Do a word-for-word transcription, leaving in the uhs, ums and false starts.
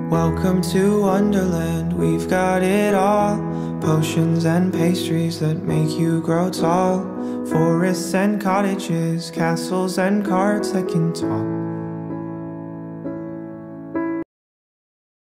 Welcome to Wonderland, we've got it all. Potions and pastries that make you grow tall. Forests and cottages, castles and carts that can talk.